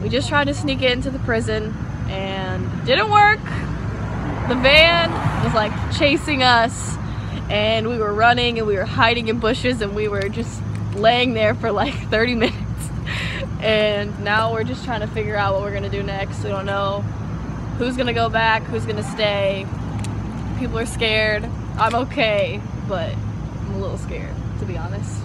We just tried to sneak into the prison and it didn't work. The van was like chasing us and we were running and we were hiding in bushes and we were just laying there for like 30 minutes. And now we're just trying to figure out what we're gonna do next. We don't know who's gonna go back, who's gonna stay. People are scared. I'm okay, but I'm a little scared, to be honest.